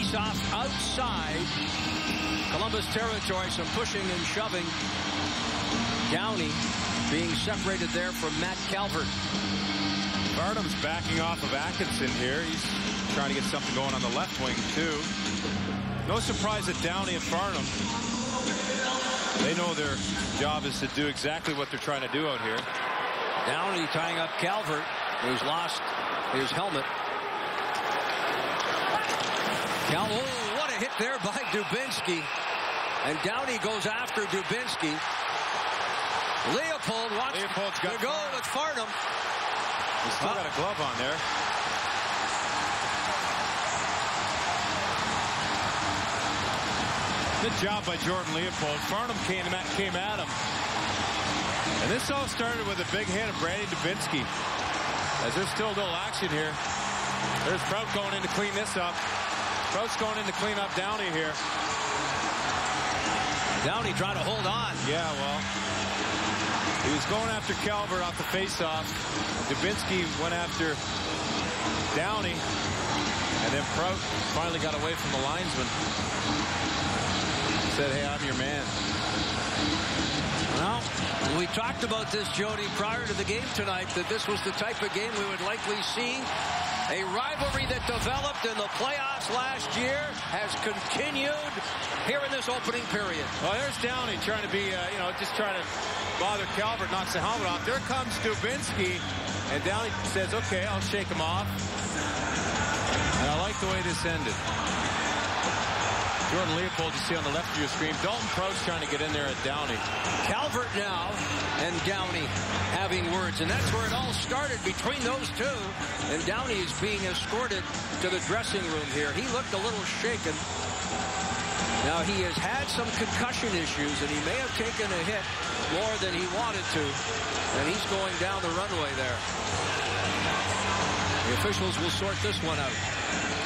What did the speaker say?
face-off outside Columbus territory. Some pushing and shoving. Downey being separated there from Matt Calvert. Farnham's backing off of Atkinson here. He's trying to get something going on the left wing, too. No surprise that Downey and Farnham, they know their job is to do exactly what they're trying to do out here. Downey tying up Calvert, who's lost his helmet. Oh, what a hit there by Dubinsky. And Downey goes after Dubinsky. Leopold wants to go with Farnham. He's still got a glove on there. Good job by Jordan Leopold. Farnham came at him. And this all started with a big hit of Brady Dubinsky. As there's still a little action here. There's Prout going in to clean this up. Prout's going in to clean up Downey here. Downey trying to hold on. Yeah, well, he was going after Calvert off the faceoff. Dubinsky went after Downey. And then Prout finally got away from the linesman. Said, hey, I'm your man. Well, we talked about this, Jody, prior to the game tonight, that this was the type of game we would likely see. A rivalry that developed in the playoffs last year has continued here in this opening period. Well, there's Downey trying to be, just trying to bother Calvert, knocks the helmet off. There comes Dubinsky, and Downey says, okay, I'll shake him off. And I like the way this ended. Jordan Leopold, you see on the left of your screen. Dalton Proust trying to get in there at Downey. Calvert now and Downey having words. And that's where it all started between those two. And Downey is being escorted to the dressing room here. He looked a little shaken. Now, he has had some concussion issues, and he may have taken a hit more than he wanted to. And he's going down the runway there. The officials will sort this one out.